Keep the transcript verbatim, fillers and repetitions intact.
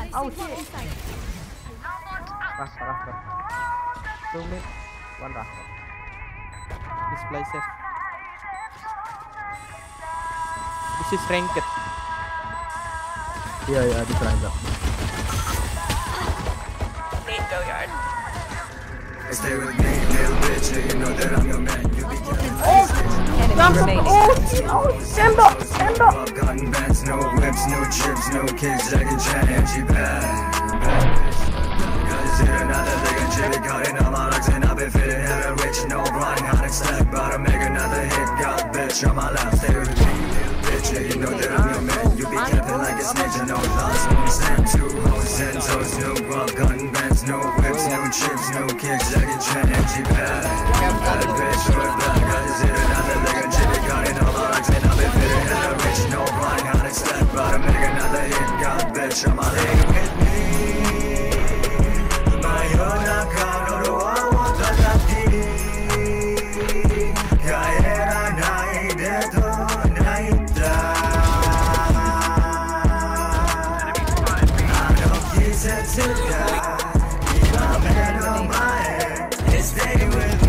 Oh shit. Rafter, rafter. Two mid, one rafter. This play safe. This is ranked. Iya ya di triangle. Need go yard. Stay with me, little bitch. You know that I'm your man. You be killing. Enemy remaining. Oh, stand up, stand up. Cotton bands, no whips, no chips, no kids. Jackie Chan and she bad, bad bitch. Guys, hit another leg and chili cutting all my legs and I've been feeling hella rich. No running on it stack, but I make another hit. Got bitch on my lap. Stay with me, little bitch. You know that I'm your man. You be capping like a snitch. No loss, no stand, two hoes and toes, no glove, gun bands, no whips, no chips, no kicks. Jackie Chan and she bad, bad bitch. With black, I just hit another leg and chili cutting all my legs and I've been feeling hella rich. No running on it stack, but I make another hit. Got bitch on my lap. With me, my own account, no I want to that pity. Kaera naide to naita. I don't kiss it to ya. Keep my man on my head. Stay with me.